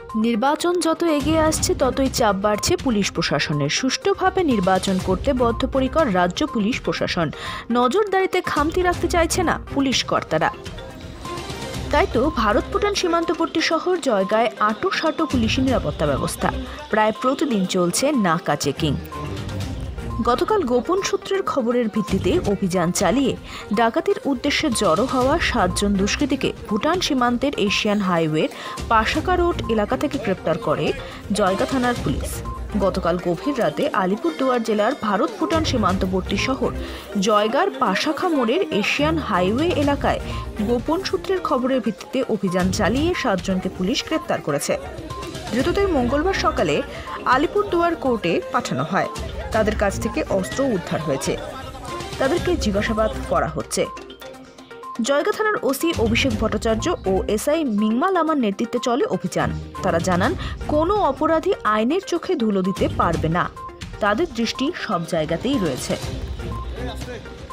নির্বাচন যত এগিয়ে আসছে ততই চাপ বাড়ছে পুলিশ প্রশাসনের। সুষ্ঠুভাবে নির্বাচন করতে বদ্ধপরিকর রাজ্য পুলিশ প্রশাসন। নজরদারিতে খামতি রাখতে চাইছে না পুলিশ কর্তারা। তাই তো ভারত ভুটান সীমান্তবর্তী শহর জয়গায় আঁটো পুলিশি নিরাপত্তা ব্যবস্থা। প্রায় প্রতিদিন চলছে নাকা চেকিং। গতকাল গোপন সূত্রের খবরের ভিত্তিতে অভিযান চালিয়ে ডাকাতির উদ্দেশ্যে জড়ো হওয়া 7 জন দুষ্কৃতীকে ভুটান সীমান্তের এশিয়ান হাইওয়ের পাশাকা রোড এলাকা থেকে গ্রেপ্তার করে জয়গা থানার পুলিশ। গতকাল গভীর রাতে আলিপুরদুয়ার জেলার ভারত ভুটান সীমান্তবর্তী শহর জয়গার পাশাখা মোড়ের এশিয়ান হাইওয়ে এলাকায় গোপন সূত্রের খবরের ভিত্তিতে অভিযান চালিয়ে 7 জনকে পুলিশ গ্রেপ্তার করেছে। ধৃতদের মঙ্গলবার সকালে আলিপুরদুয়ার কোর্টে পাঠানো হয়। তাদের কাছ থেকে অস্ত্র উদ্ধার হয়েছে। তাদেরকে জিজ্ঞাসাবাদ করা হচ্ছে। জয়গা থানার ওসি অভিষেক ভট্টাচার্য ও এসআই মিংমা লামার নেতৃত্বে চলে অভিযান। তারা জানান, কোনো অপরাধী আইনের চোখে ধুলো দিতে পারবে না। তাদের দৃষ্টি সব জায়গাতেই রয়েছে।